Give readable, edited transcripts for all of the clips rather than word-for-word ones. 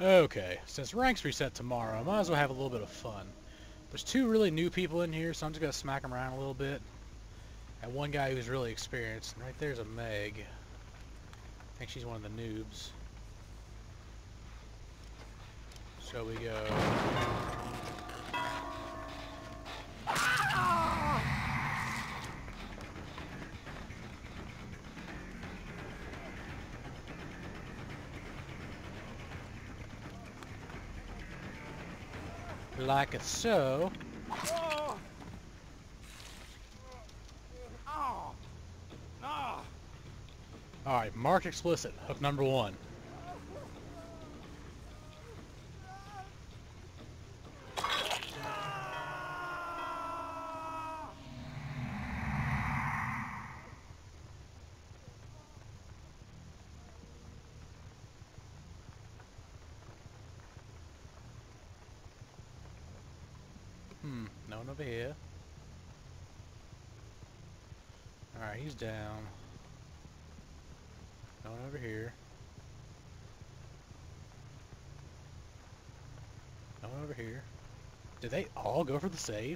Okay, since ranks reset tomorrow, I might as well have a little bit of fun. There's two really new people in here, so I'm just gonna smack them around a little bit. And one guy who's really experienced. And right there's a Meg. I think she's one of the noobs. So we go. Like it so. Alright, mark explicit. Hook number one. No one over here. Alright, he's down. No one over here. No one over here. Did they all go for the save?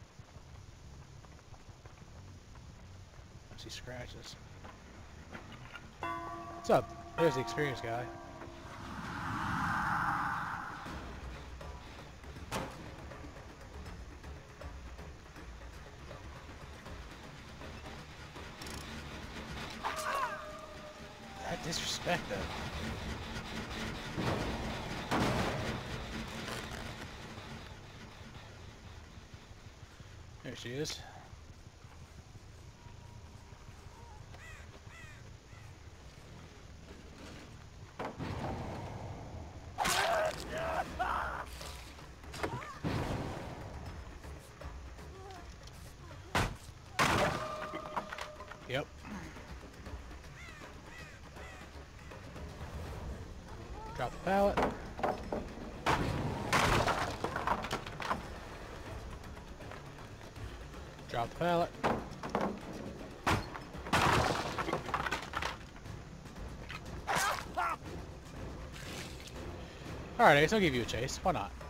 I see scratches. What's up? There's the experienced guy. That disrespect, though. There she is. Yep. Drop the pallet. Drop the pallet. Alright, Ace, I'll give you a chase. Why not?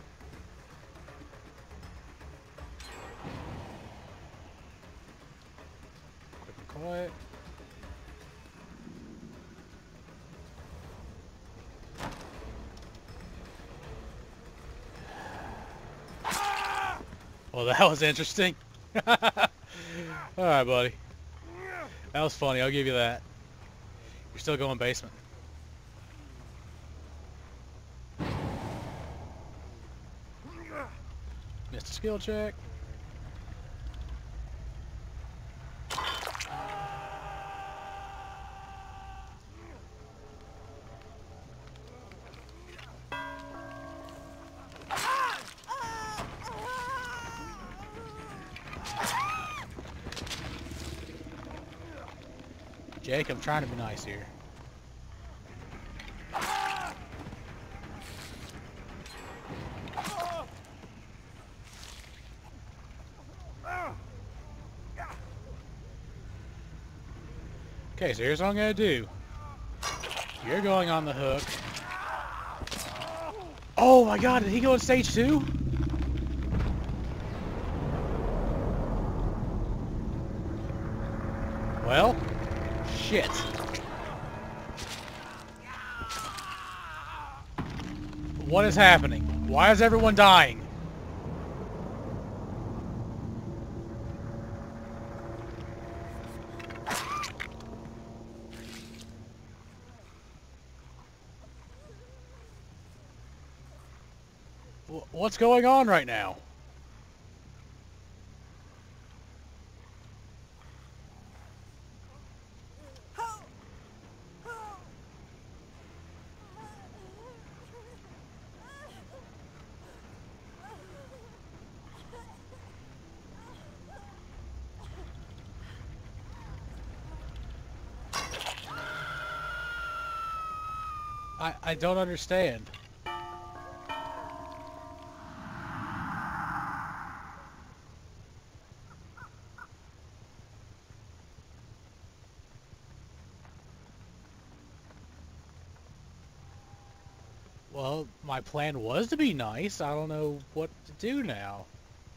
Quick and quiet. Well, that was interesting. Alright, buddy. That was funny, I'll give you that. You're still going basement. Missed a skill check. Jake, I'm trying to be nice here. Okay, so here's what I'm gonna do. You're going on the hook. Oh my god, did he go on stage 2? Well, shit. What is happening? Why is everyone dying? What's going on right now? I don't understand. Well, my plan was to be nice. I don't know what to do now.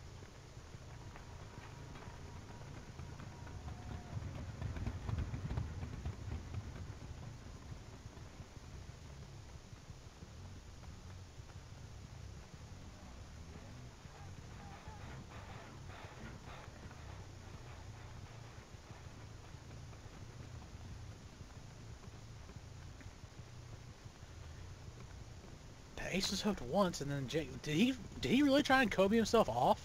The ace was hooked once, and then Jake... Did he really try and Kobe himself off?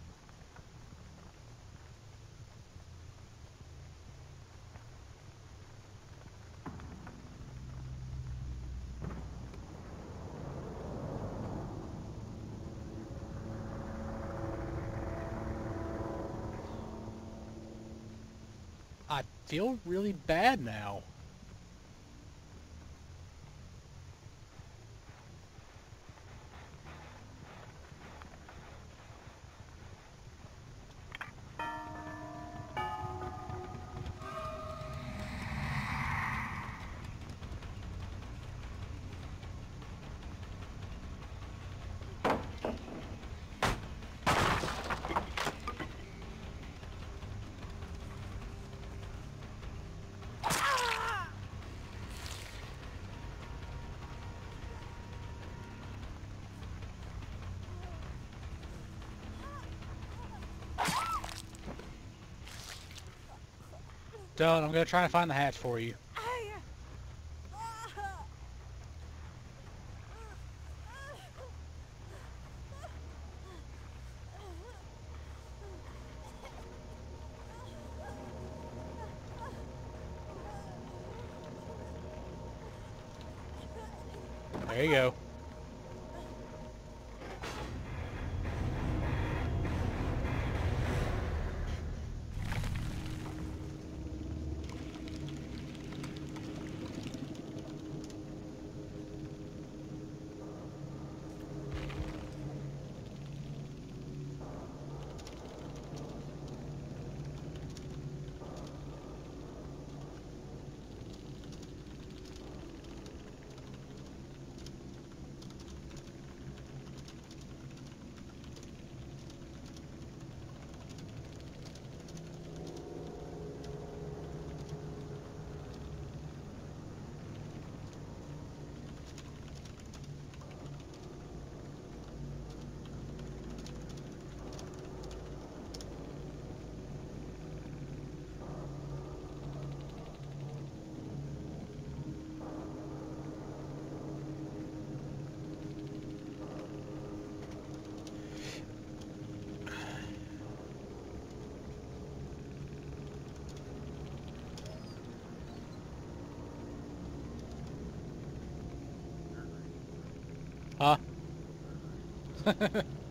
I feel really bad now. Don't. I'm gonna try and find the hatch for you. There you go. Huh?